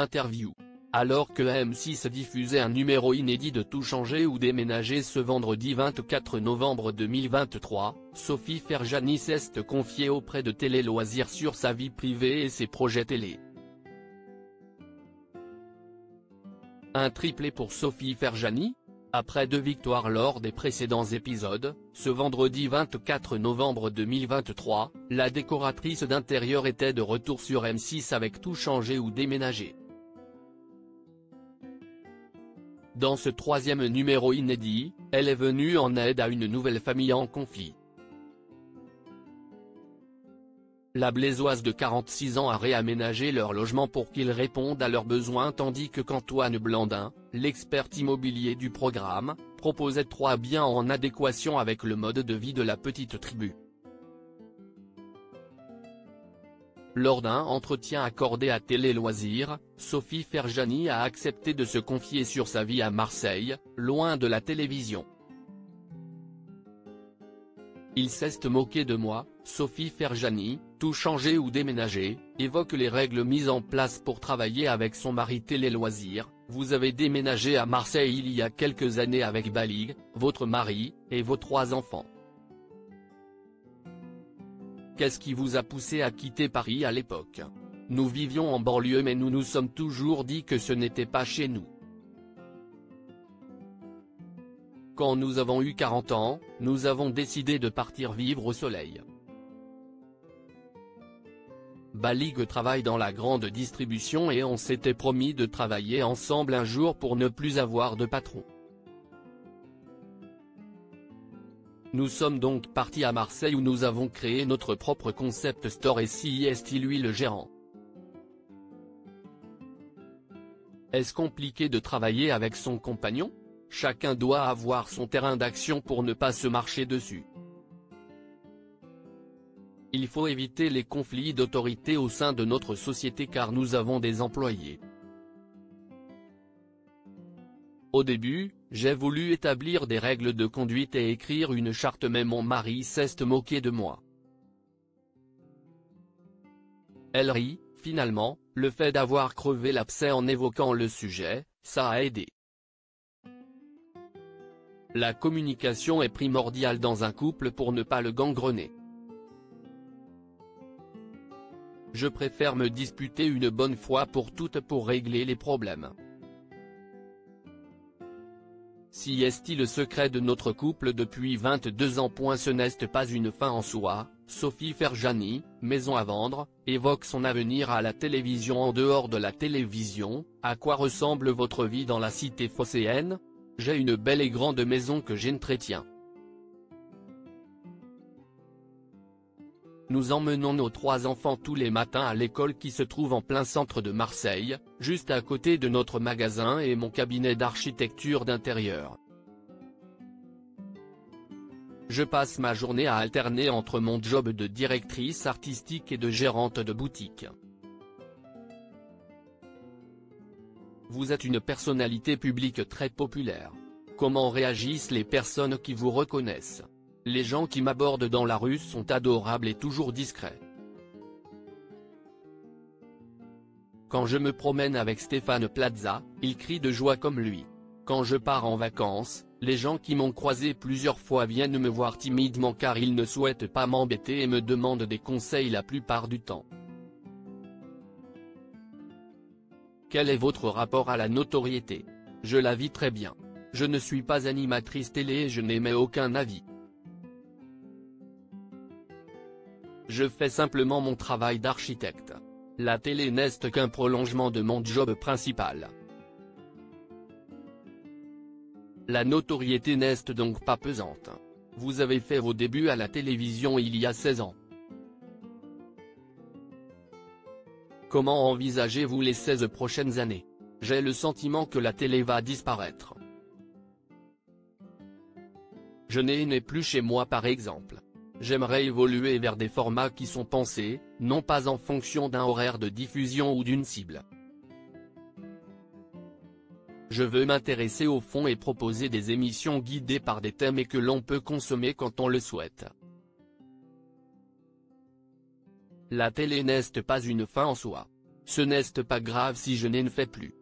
Interview. Alors que M6 diffusait un numéro inédit de Tout changer ou déménager ce vendredi 24 novembre 2023, Sophie Ferjani s'est confiée auprès de Télé Loisirs sur sa vie privée et ses projets télé. Un triplé pour Sophie Ferjani ? Après 2 victoires lors des précédents épisodes, ce vendredi 24 novembre 2023, la décoratrice d'intérieur était de retour sur M6 avec Tout changer ou déménager. Dans ce 3e numéro inédit, elle est venue en aide à une nouvelle famille en conflit. La Blaisoise de 46 ans a réaménagé leur logement pour qu'ils répondent à leurs besoins tandis que qu'Antoine Blandin, l'expert immobilier du programme, proposait 3 biens en adéquation avec le mode de vie de la petite tribu. Lors d'un entretien accordé à Télé Loisirs, Sophie Ferjani a accepté de se confier sur sa vie à Marseille, loin de la télévision. Il s'est moqué de moi, Sophie Ferjani, Tout changer ou déménager, évoque les règles mises en place pour travailler avec son mari Télé Loisirs. Vous avez déménagé à Marseille il y a quelques années avec Balig, votre mari, et vos 3 enfants. Qu'est-ce qui vous a poussé à quitter Paris à l'époque? Nous vivions en banlieue mais nous nous sommes toujours dit que ce n'était pas chez nous. Quand nous avons eu 40 ans, nous avons décidé de partir vivre au soleil. Balig travaille dans la grande distribution et on s'était promis de travailler ensemble un jour pour ne plus avoir de patron. Nous sommes donc partis à Marseille où nous avons créé notre propre concept store et si est lui le gérant. Est-ce compliqué de travailler avec son compagnon? Chacun doit avoir son terrain d'action pour ne pas se marcher dessus. Il faut éviter les conflits d'autorité au sein de notre société car nous avons des employés. Au début, j'ai voulu établir des règles de conduite et écrire une charte mais mon mari s'est moqué de moi. Elle rit, finalement, le fait d'avoir crevé l'abcès en évoquant le sujet, ça a aidé. La communication est primordiale dans un couple pour ne pas le gangrener. Je préfère me disputer une bonne fois pour toutes pour régler les problèmes. Si est-il le secret de notre couple depuis 22 ans. Ce n'est pas une fin en soi, Sophie Ferjani, maison à vendre, évoque son avenir à la télévision. En dehors de la télévision, à quoi ressemble votre vie dans la cité phocéenne? J'ai une belle et grande maison que j'entretiens. Nous emmenons nos 3 enfants tous les matins à l'école qui se trouve en plein centre de Marseille, juste à côté de notre magasin et mon cabinet d'architecture d'intérieur. Je passe ma journée à alterner entre mon job de directrice artistique et de gérante de boutique. Vous êtes une personnalité publique très populaire. Comment réagissent les personnes qui vous reconnaissent? Les gens qui m'abordent dans la rue sont adorables et toujours discrets. Quand je me promène avec Stéphane Plaza, il crie de joie comme lui. Quand je pars en vacances, les gens qui m'ont croisé plusieurs fois viennent me voir timidement car ils ne souhaitent pas m'embêter et me demandent des conseils la plupart du temps. Quel est votre rapport à la notoriété? Je la vis très bien. Je ne suis pas animatrice télé et je n'émets aucun avis. Je fais simplement mon travail d'architecte. La télé n'est qu'un prolongement de mon job principal. La notoriété n'est donc pas pesante. Vous avez fait vos débuts à la télévision il y a 16 ans. Comment envisagez-vous les 16 prochaines années? J'ai le sentiment que la télé va disparaître. Je n'ai plus chez moi par exemple. J'aimerais évoluer vers des formats qui sont pensés, non pas en fonction d'un horaire de diffusion ou d'une cible. Je veux m'intéresser au fond et proposer des émissions guidées par des thèmes et que l'on peut consommer quand on le souhaite. La télé n'est pas une fin en soi. ce n'est pas grave si je ne fais plus.